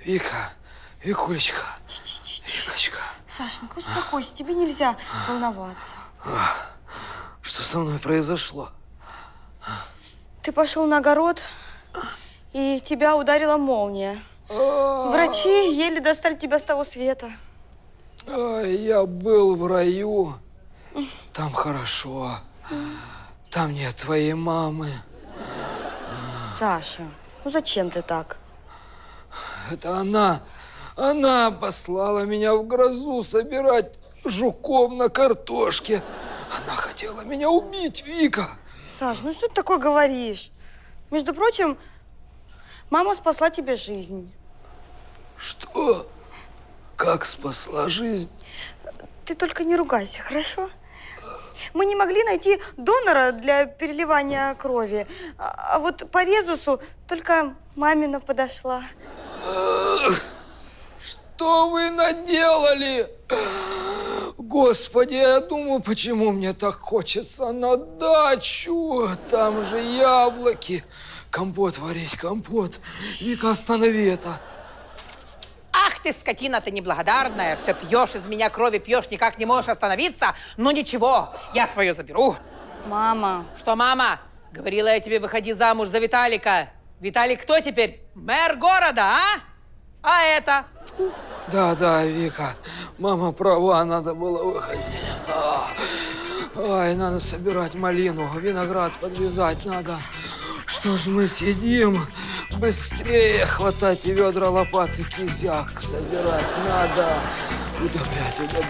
Вика, Викулечка, Викочка. Сашенька, успокойся, тебе нельзя волноваться. Что со мной произошло? Ты пошел на огород, и тебя ударила молния. Врачи еле достали тебя с того света. Я был в раю. Там хорошо. Там нет твоей мамы. Саша, ну зачем ты так? Это она послала меня в грозу собирать жуков на картошке. Она хотела меня убить, Вика. Саш, ну что ты такое говоришь? Между прочим, мама спасла тебе жизнь. Что? Как спасла жизнь? Ты только не ругайся, хорошо? Мы не могли найти донора для переливания крови. А вот по резусу только мамина подошла. Что вы наделали? Господи, я думаю, почему мне так хочется на дачу? Там же яблоки. Компот варить, компот. Вика, останови это. Ах ты, скотина, ты неблагодарная. Все пьешь из меня крови, пьешь, никак не можешь остановиться. Ну ничего, я свое заберу. Мама. Что, мама? Говорила я тебе, выходи замуж за Виталика. Виталик кто теперь? Мэр города, а? А это? Да, Вика, мама права, надо было выходить. Ай, надо собирать малину, виноград подвязать надо. Что ж мы сидим? Быстрее хватать ведра, лопаты, кизяк собирать надо. Удобрять.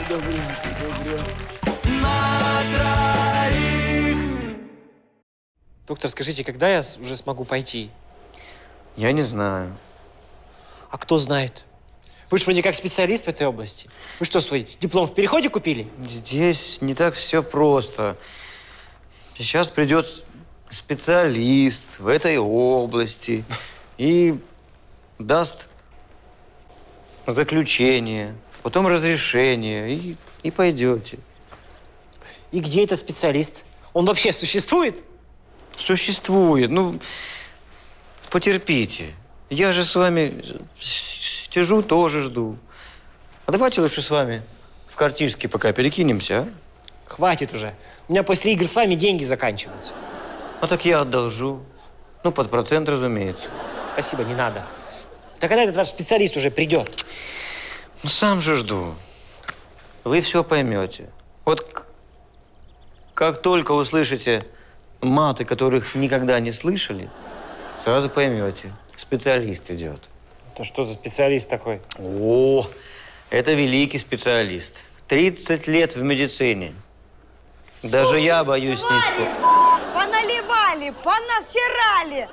На троих. Доктор, скажите, когда я уже смогу пойти? Я не знаю. А кто знает? Вы же вроде как специалист в этой области. Вы что, свой диплом в Переходе купили? Здесь не так все просто. Сейчас придет специалист в этой области и даст заключение, потом разрешение, и пойдете. И где этот специалист? Он вообще существует? Существует. Ну, потерпите. Я же с вами сижу, тоже жду. А давайте лучше с вами в картишке пока перекинемся, а? Хватит уже. У меня после игр с вами деньги заканчиваются. А так я одолжу. Ну, под процент, разумеется. Спасибо, не надо. Да когда этот ваш специалист уже придет? Ну, сам же жду. Вы все поймете. Вот как только услышите маты, которых никогда не слышали, сразу поймете. Специалист идет. Это что за специалист такой? О, это великий специалист. 30 лет в медицине. Даже я боюсь с ним. Поналивали, понасирали.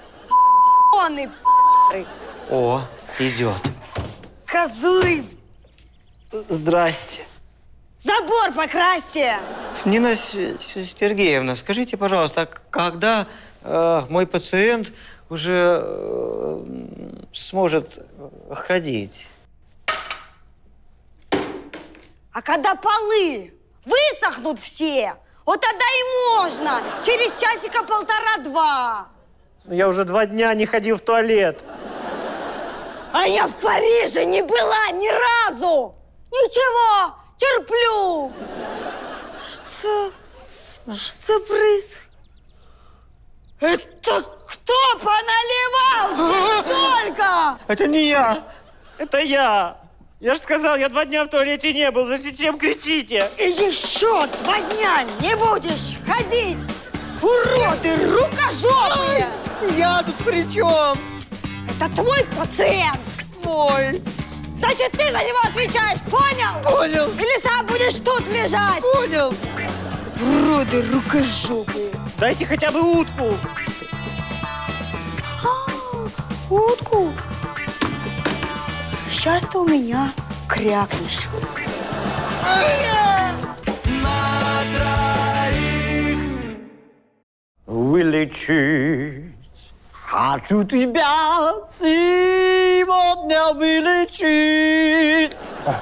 О, идет. Козлы. Здрасте. Забор покрасьте. Нина Сергеевна, скажите, пожалуйста, когда мой пациент уже сможет ходить? А когда полы высохнут все, вот тогда и можно. Через часика полтора-два. Но я уже 2 дня не ходил в туалет. А я в Париже не была ни разу. Ничего, терплю. Что происходит? Это кто поналивал столько? Это не я. Это я. Я же сказал, я 2 дня в туалете не был. Зачем кричите? И еще 2 дня не будешь ходить. Уроды рукожопые. Я тут при чем? Это твой пациент. Мой. Значит, ты за него отвечаешь, понял? Понял. Или сам будешь тут лежать? Понял. Уроды рукожопые. Дайте хотя бы утку. Утку? Сейчас ты у меня крякнешь. На троих. Вылечить. Хочу тебя сегодня вылечить.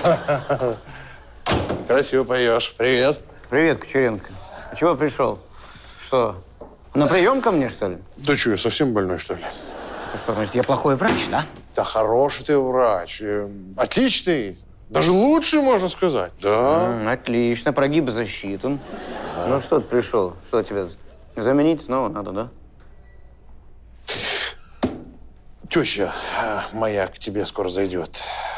Красиво поешь. Привет. Привет, Кучеренко. А чего пришел? Что, на прием ко мне, что ли? Да что, я совсем больной, что ли? Что значит, я плохой врач, да? Да хороший ты врач. Отличный. Даже лучший, можно сказать. Да. Отлично, прогиб засчитан. Ну что ты пришел? Что тебе заменить снова надо, да? Теща моя к тебе скоро зайдет.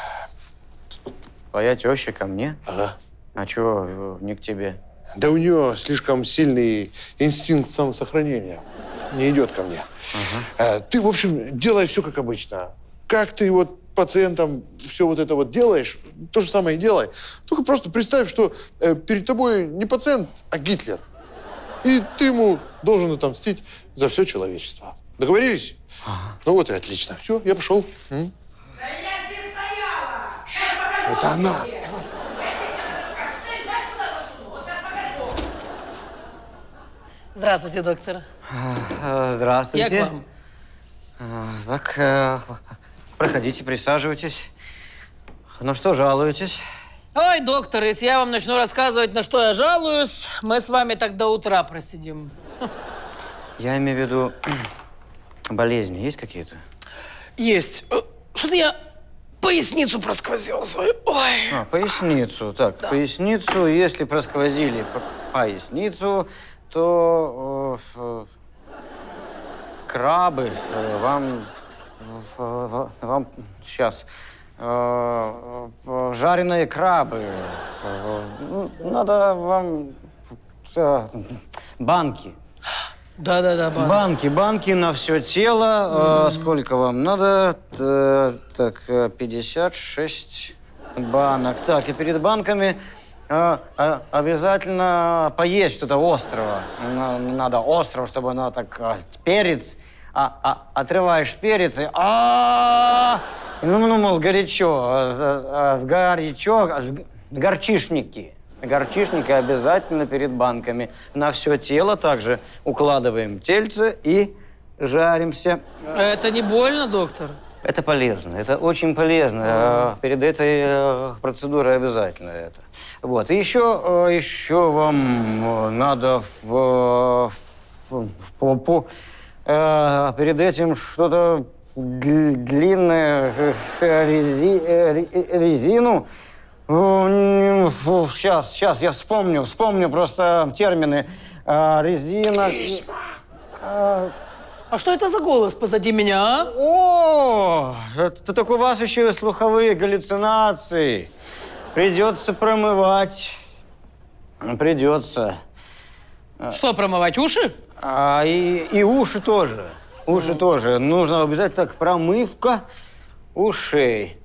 Твоя теща ко мне? Ага. А чего не к тебе? Да у нее слишком сильный инстинкт самосохранения. Не идет ко мне. Ага. Ты, в общем, делай все как обычно. Как ты вот пациентам все вот это вот делаешь, то же самое и делай. Только просто представь, что перед тобой не пациент, а Гитлер. И ты ему должен отомстить за все человечество. Договорились? Ага. Ну вот и отлично. Все, я пошел. Да я здесь стояла! Это она. Здравствуйте, доктор. Здравствуйте. Я к вам. Так, проходите, присаживайтесь. Ну что, жалуетесь? Ой, доктор, если я вам начну рассказывать, на что я жалуюсь, мы с вами так до утра просидим. Я имею в виду, болезни есть какие-то? Есть. Что-то я поясницу просквозил свою. Ой. Поясницу. Так, да. Поясницу, если просквозили поясницу, то крабы вам сейчас жареные крабы. Надо вам банки. Да, Банки на все тело. Сколько вам надо? Так, 56 банок. Так, и перед банками обязательно поесть что-то острого. Надо острого, чтобы оно так... Перец. Отрываешь перец и... мол, горячо. Горчишники. Горчишники обязательно перед банками. На все тело также укладываем тельце и жаримся. Это не больно, доктор? Это полезно, это очень полезно. Перед этой процедурой обязательно это. Вот. И еще вам надо в попу перед этим что-то длинное, резину. Сейчас я вспомню просто термины. Резина... А что это за голос позади меня, а? О, это так у вас еще и слуховые галлюцинации. Придется промывать. Придется. Что, промывать уши? И уши тоже. Уши тоже. Нужно обязательно так промывка ушей.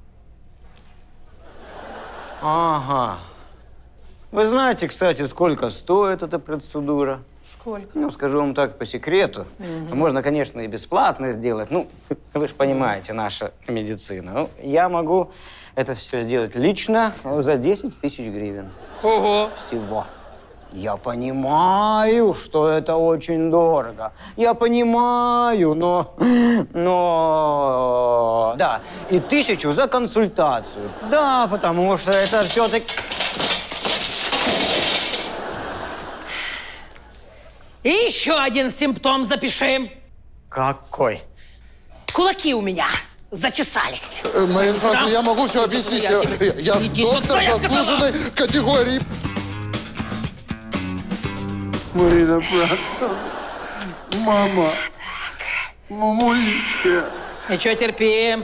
Ага. Вы знаете, кстати, сколько стоит эта процедура? Сколько? Ну, скажу вам так по секрету. Можно, конечно, и бесплатно сделать. Ну, вы же понимаете, наша медицина. Ну, я могу это все сделать лично за 10 тысяч гривен. Ого! Всего. Я понимаю, что это очень дорого. Я понимаю, но... Да, и 1000 за консультацию. Да, потому что это все-таки... И еще один симптом запиши. Какой? Кулаки у меня зачесались. Марина Александровна, я могу все объяснить. Я доктор заслуженной категории. Марина Францовна, мама, мамулечка. Ничего, терпи.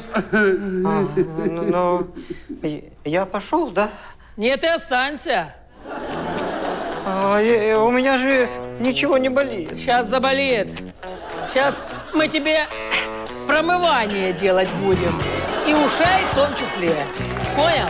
Я пошел, да? Нет, ты останься. У меня же ничего не болит. Сейчас заболеет. Сейчас мы тебе промывание делать будем. И ушей в том числе. Понял?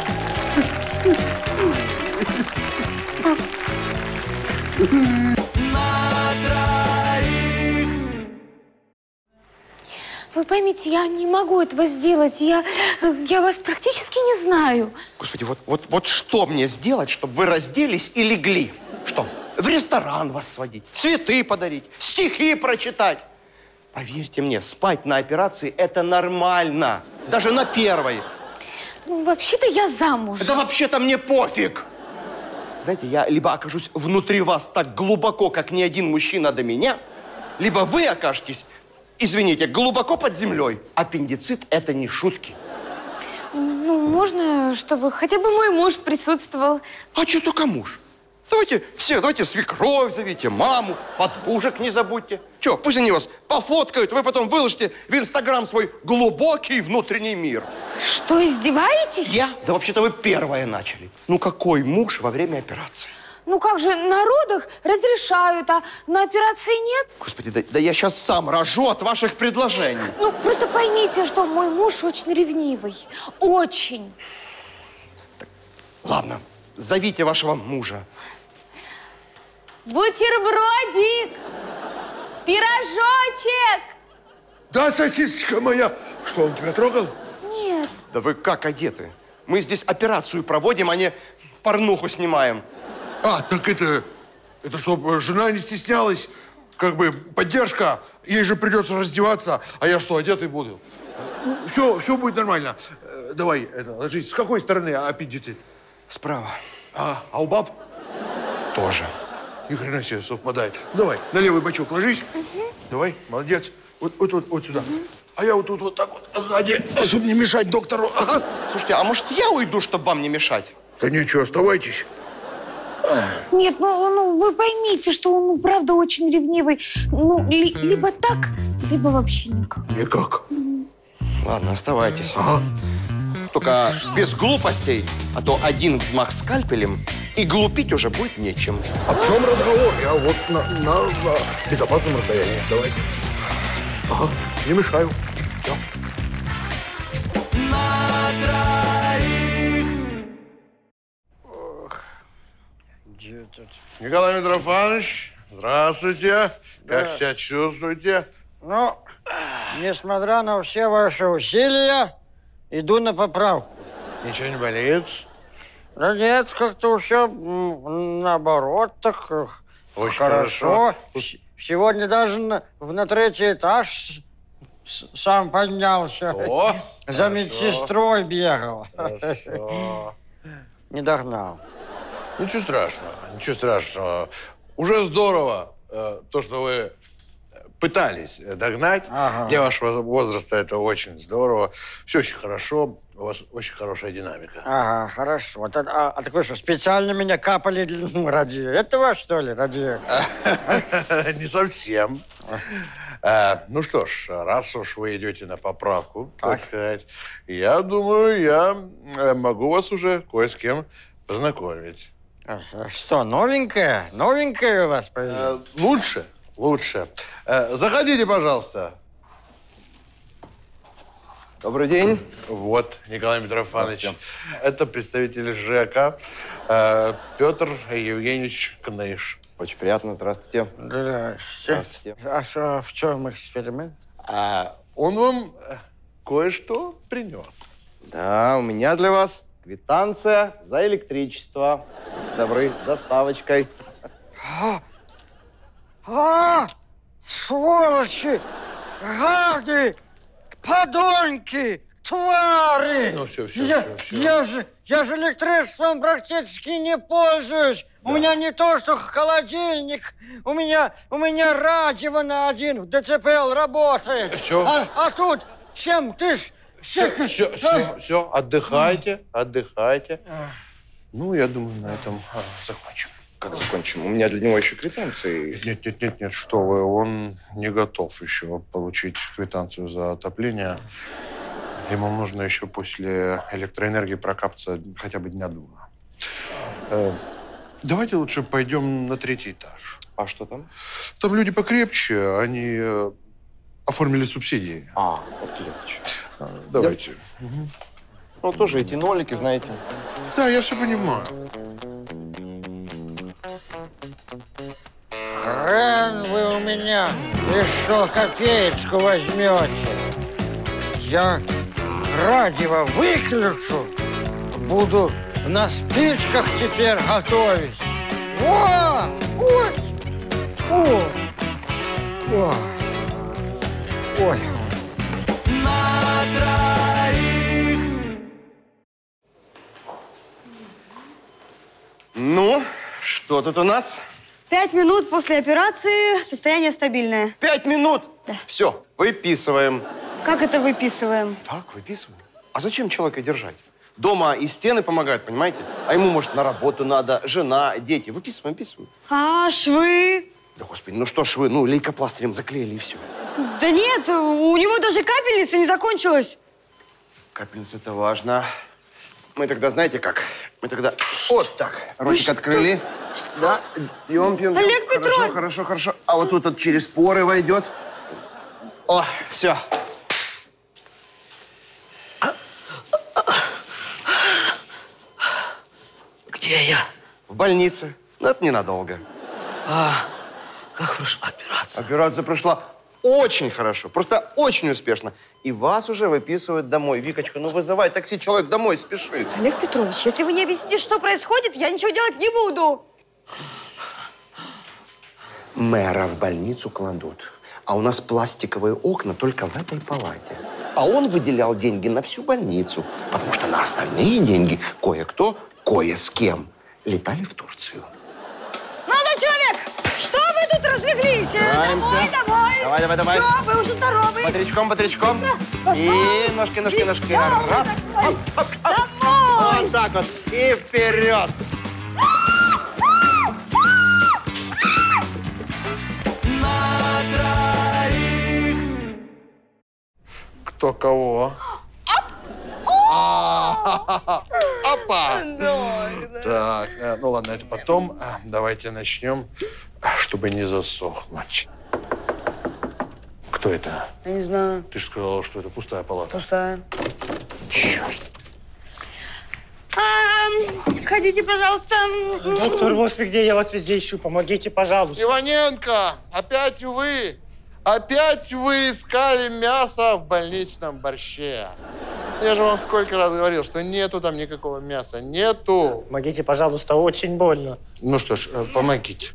Вы поймите, я не могу этого сделать. Я вас практически не знаю. Господи, вот что мне сделать, чтобы вы разделись и легли? Что? В ресторан вас сводить, цветы подарить, стихи прочитать. Поверьте мне, спать на операции – это нормально. Даже на первой. Ну, вообще-то я замуж. Да вообще-то мне пофиг. Знаете, я либо окажусь внутри вас так глубоко, как ни один мужчина до меня, либо вы окажетесь извините, глубоко под землей. Аппендицит – это не шутки. Ну, можно, чтобы хотя бы мой муж присутствовал? А что только муж? Давайте свекровь зовите, маму, подружек не забудьте. Че, пусть они вас пофоткают, вы потом выложите в Инстаграм свой глубокий внутренний мир. Что, издеваетесь? Я? Да вообще-то вы первые начали. Ну какой муж во время операции? Ну как же, на родах разрешают, а на операции нет? Господи, да я сейчас сам рожу от ваших предложений. Ну, просто поймите, что мой муж очень ревнивый. Очень. Ладно, зовите вашего мужа. Бутербродик! Пирожочек! Да, сосисочка моя. Что, он тебя трогал? Нет. Да вы как одеты? Мы здесь операцию проводим, а не порнуху снимаем. А, так это чтобы жена не стеснялась, как бы поддержка. Ей же придется раздеваться, а я что, одетый буду? Все будет нормально. Давай, ложись. С какой стороны аппендицит? Справа. А у баб? Тоже. Ни хрена себе совпадает. Давай, на левый бочок ложись. Давай, молодец. Вот сюда. А я вот тут вот так вот сзади, чтобы не мешать доктору. Ага. Слушайте, а может я уйду, чтобы вам не мешать? Да ничего, оставайтесь. Нет, ну вы поймите, что он, правда, очень ревнивый. Ну, либо так, либо вообще никак. Никак. Ладно, оставайтесь. Ага. Только без глупостей, а то один взмах скальпелем, и глупить уже будет нечем. О чем разговор? Я вот на безопасном расстоянии. Давай. Ага, не мешаю. Все. На троих. Где тут? Николай Митрофанович, здравствуйте. Как себя чувствуете? Ну, несмотря на все ваши усилия, иду на поправку. Ничего не болит? Да нет, как-то все наоборот, так Очень хорошо. хорошо. Сегодня даже на третий этаж сам поднялся. О, За медсестрой бегал. Хорошо. Не догнал. Ничего страшного, ничего страшного. Уже здорово, то, что вы пытались догнать. Ага. Для вашего возраста это очень здорово. Все очень хорошо, у вас очень хорошая динамика. Ага, хорошо. А такое что, специально меня капали ради этого, что ли? Ради... Не совсем. Ну что ж, раз уж вы идете на поправку, так сказать, я думаю, я могу вас уже кое с кем познакомить. Что, новенькая? Новенькая у вас появилась? Лучше. Заходите, пожалуйста. Добрый день. Вот, Николай Митрофанович. Это представитель ЖЭКа Петр Евгеньевич Кныш. Очень приятно. Здравствуйте. Здравствуйте. А что, в чем эксперимент? Он вам кое-что принес. Да, у меня для вас квитанция за электричество. Добры, с доставочкой. Сволочи! Гады! Подонки! Твари! Ну, все. Я же электричеством практически не пользуюсь. Да. У меня не то, что холодильник. У меня радио на один в ДЦПЛ работает. Все. А тут чем ты ж... Все, отдыхайте. Ну, я думаю, на этом закончим. Как закончим? У меня для него еще квитанции. Нет, что вы, он не готов еще получить квитанцию за отопление. Ему нужно еще после электроэнергии прокапаться хотя бы дня 2. Давайте лучше пойдем на 3-й этаж. А что там? Там люди покрепче, они оформили субсидии. Вот легче. Давайте. Ну, тоже эти нолики, знаете. Да, я все понимаю. Хрен вы у меня еще копеечку возьмете. Я радио выключу, буду на спичках теперь готовить. Ой. На троих. Ну, что тут у нас? 5 минут после операции, состояние стабильное. 5 минут? Да. Все, выписываем. Как это выписываем? Так, выписываем. А зачем человека держать? Дома и стены помогают, понимаете? А ему, может, на работу надо, жена, дети. Выписываем, выписываем. А швы? Да, господи, ну что швы, ну лейкопластырем заклеили и все. Да нет, у него даже капельница не закончилась. Капельница – это важно. Мы тогда, знаете как? Мы тогда вот так ротик открыли. Да, пьем, пьем. Олег Петрович! Хорошо, хорошо, хорошо. А вот тут вот через поры войдет. О, все. Где я? В больнице. Но это ненадолго. Как прошла операция? Операция прошла очень хорошо, просто очень успешно. И вас уже выписывают домой. Викочка, ну вызывай такси, человек домой спешит. Олег Петрович, если вы не объясните, что происходит, я ничего делать не буду. Мэра в больницу кладут. А у нас пластиковые окна только в этой палате. А он выделял деньги на всю больницу, потому что на остальные деньги кое-кто, кое с кем летали в Турцию. Молодой человек, что вы тут разлеглись? Стараемся. Домой, домой. Давай, давай, давай. Все, вы уже здоровы. Бодрячком, бодрячком. Пошел. И ножки, ножки, ножки. Веселый Раз. такой. Оп, оп, оп. Домой. Вот так вот. И вперед. На троих. Кто кого? Опа! Так, ну ладно, это потом. Давайте начнем, чтобы не засохнуть. Кто это? Я не знаю. Ты же сказала, что это пустая палата. Пустая. Черт. Ходите, пожалуйста. Доктор, вот вы где, я вас везде ищу. Помогите, пожалуйста. Иваненко, опять вы? Опять вы искали мясо в больничном борще? Я же вам сколько раз говорил, что нету там никакого мяса. Нету. Помогите, пожалуйста, очень больно. Ну что ж, помогите.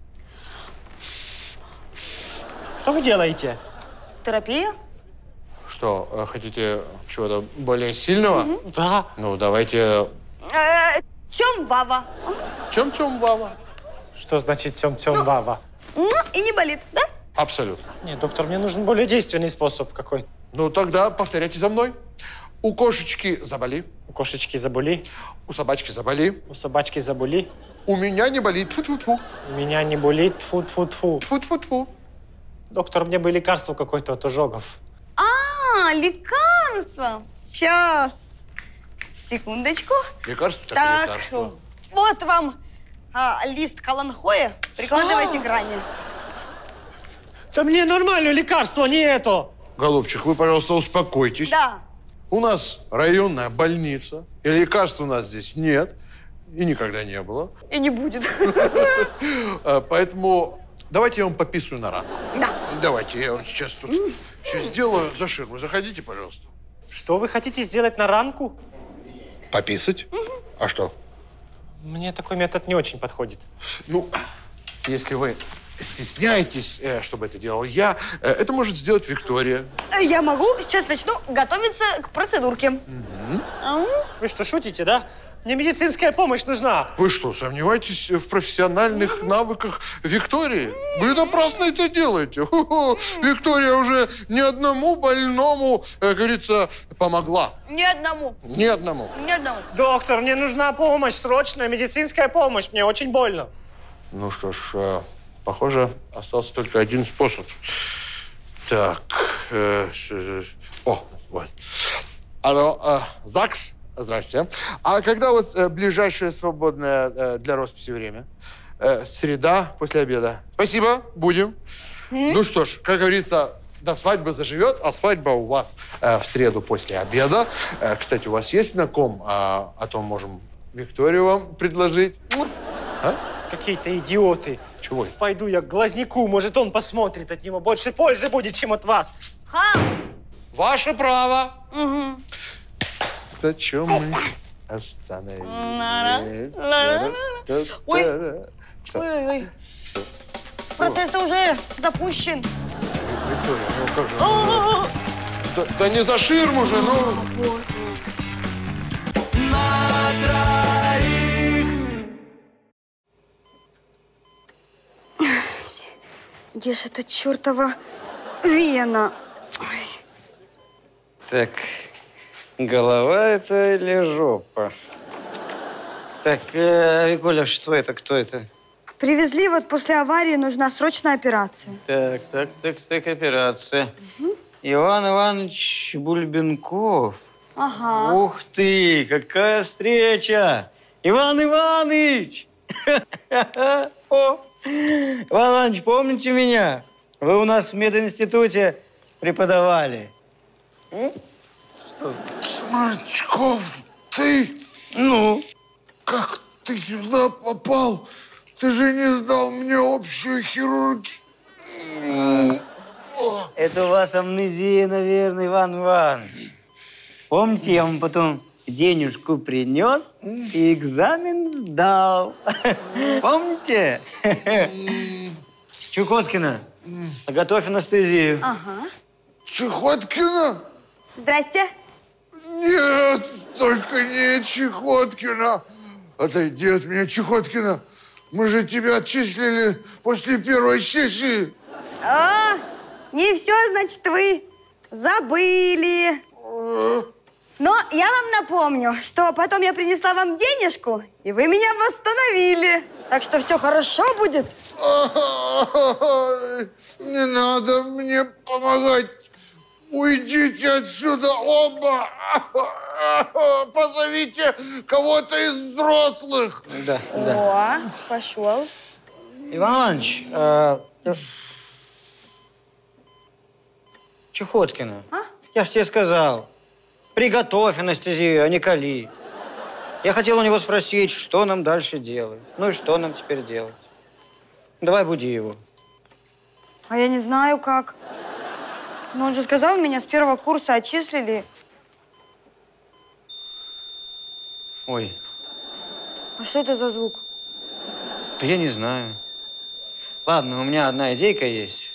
Что вы делаете? Терапия? Что, хотите чего-то более сильного? Да. Ну, давайте... Тём-баба. Тём-тём, Вава. Что значит тём-тём, баба? И не болит, да? Абсолютно. Нет, доктор, мне нужен более действенный способ какой-то. Ну, тогда повторяйте за мной. У кошечки заболи. У кошечки заболи, У собачки заболи. у собачки заболи. У меня не болит. Тьфу-тьфу-тьфу. У меня не болит, тьфу-тьфу-тьфу. Тьфу-тьфу-тьфу. Доктор, мне бы лекарство какое-то от ожогов. Лекарство. Сейчас. Секундочку. Лекарство так лекарство. Вот вам лист каланхоя. Прикладывайте к ране. Да мне нормально лекарство, не это. Голубчик, вы, пожалуйста, успокойтесь. Да. У нас районная больница, и лекарств у нас здесь нет, и никогда не было. И не будет. Поэтому давайте я вам пописаю на ранку. Да. Давайте, я вам сейчас тут все сделаю за ширму. Заходите, пожалуйста. Что вы хотите сделать на ранку? Пописать? А что? Мне такой метод не очень подходит. Ну, если вы стесняетесь, чтобы это делал я, это может сделать Виктория. Я могу. Сейчас начну готовиться к процедурке. Вы что, шутите, да? Мне медицинская помощь нужна. Вы что, сомневаетесь в профессиональных навыках Виктории? Вы напрасно это делаете. Хо-хо. Виктория уже ни одному больному, как говорится, помогла. Ни одному. Ни одному. Ни одному. Доктор, мне нужна помощь, срочная медицинская помощь. Мне очень больно. Ну что ж, похоже, остался только один способ. Так. О, вот. Алло, ЗАГС? Здрасте. А когда у вас ближайшее свободное для росписи время? Среда после обеда. Спасибо, будем. Ну что ж, как говорится, до свадьбы заживет, а свадьба у вас в среду после обеда. Кстати, у вас есть на ком? А то можем Викторию вам предложить. А? Какие-то идиоты. Чего? Пойду я к глазнику, может, он посмотрит, от него больше пользы будет, чем от вас. Ваше право. Угу. На чем мы остановились? Ой. Ой-ой-ой. Процесс-то уже запущен. Виктория, ну как же? Да не за ширму же, ну. На троих. Где же эта чертова Вена. Так, голова это или жопа? Так, Викуля, что это, кто это? Привезли, вот после аварии нужна срочная операция. Так, операция. Иван Иванович Бульбенков. Ага. Ух ты, какая встреча! Иван Иванович! О, Иван Иванович, помните меня? Вы у нас в мединституте преподавали. Сморчков, ты? Ну? Как ты сюда попал? Ты же не сдал мне общую хирургию. Это у вас амнезия, наверное, Иван Иванович. Помните, я вам потом денежку принес и экзамен сдал. Помните? Чукоткина, готовь анестезию. Ага. Чехоткина? Здрасте. Нет, только не Чехоткина. Отойди от меня, Чехоткина. Мы же тебя отчислили после первой сессии. А, не все, значит, вы забыли. Но я вам напомню, что потом я принесла вам денежку, и вы меня восстановили. Так что все хорошо будет. Не надо мне помогать. Уйдите отсюда оба. Позовите кого-то из взрослых. Да. О, пошел. Иван Иванович, Чехоткина, я ж тебе сказал, приготовь анестезию, а не кали. Я хотел у него спросить, что нам дальше делать. Ну и что нам теперь делать? Давай буди его. А я не знаю, как. Но он же сказал, меня с первого курса отчислили. Ой. А что это за звук? Да я не знаю. Ладно, у меня одна идейка есть.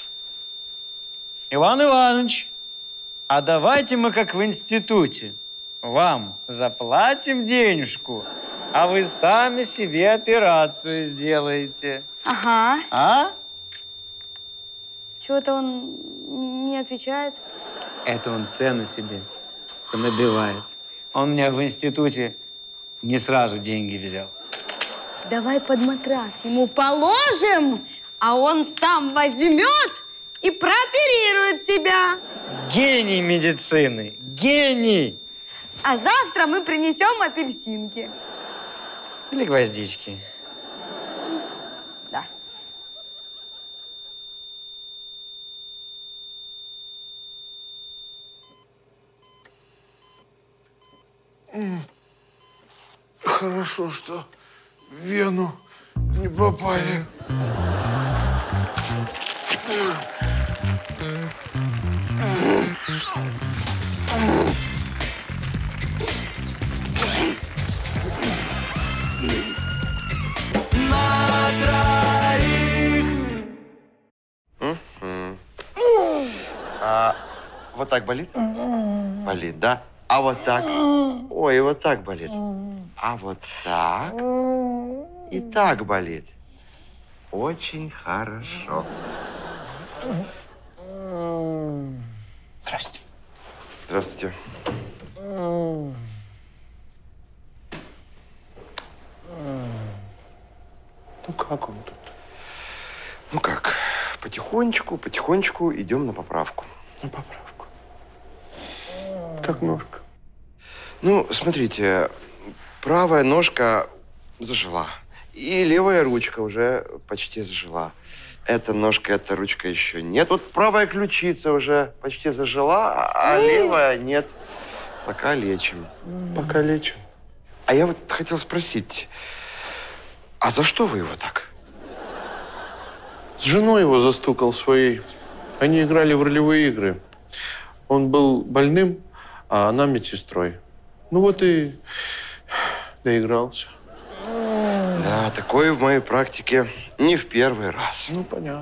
Иван Иванович, а давайте мы как в институте. Вам заплатим денежку, а вы сами себе операцию сделаете. Ага. А? Чего-то он не отвечает. Это он цену себе набивает. Он меня в институте не сразу деньги взял. Давай под матрас ему положим, а он сам возьмет и прооперирует себя. Гений медицины! Гений! А завтра мы принесем апельсинки. Или гвоздички. Да. Хорошо, что в вену не попали. На троих. А вот так болит? Болит, да? А вот так? Ой, вот так болит. А вот так? И так болит. Очень хорошо. Здрасте. Здравствуйте. Ну как он тут? Ну как, потихонечку идем на поправку. На поправку. Как ножка? Ну, смотрите, правая ножка зажила. И левая ручка уже почти зажила. Эта ножка, эта ручка еще нет. Вот правая ключица уже почти зажила, а левая нет. Пока лечим. Пока лечим. А я вот хотел спросить, а за что вы его так? С женой его застукал своей. Они играли в ролевые игры. Он был больным, а она медсестрой. Ну вот и доигрался. Да, такое в моей практике не в первый раз. Ну, понятно.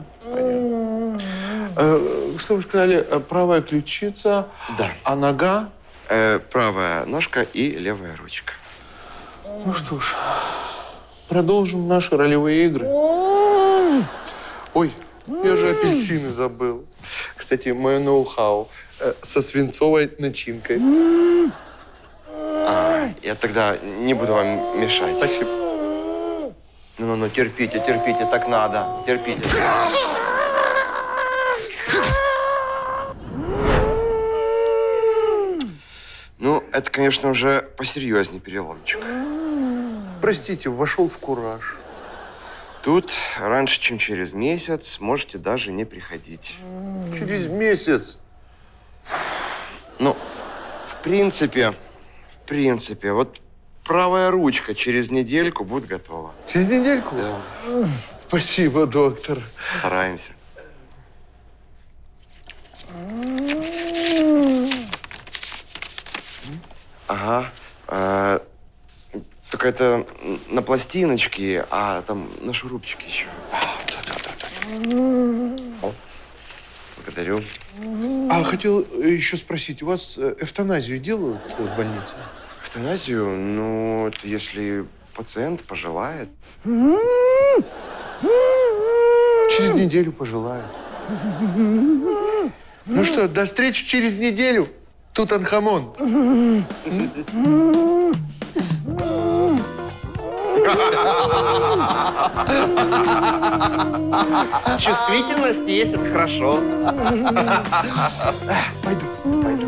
Что вы сказали, правая ключица, Да. а нога? Правая ножка и левая ручка. Ну что ж, продолжим наши ролевые игры. Ой, Я же апельсины забыл. Кстати, мое ноу-хау со свинцовой начинкой. Я тогда не буду вам мешать. Спасибо. Ну, терпите, терпите, так надо. Терпите. Ну, это, конечно, уже посерьезнее переломчик. Простите, вошел в кураж. Тут раньше, чем через месяц, можете даже не приходить. Через месяц. Ну, в принципе, вот правая ручка через недельку будет готова. Через недельку? Да. Спасибо, доктор. Стараемся. Ага. Только это на пластиночке, а там на шурупчике еще. Благодарю. А хотел еще спросить, у вас эвтаназию делают в больнице? Эвтаназию? Ну, это если пациент пожелает. Через неделю пожелает. Ну что, до встречи через неделю, Тутанхамон. Чувствительность есть, это хорошо. Пойду.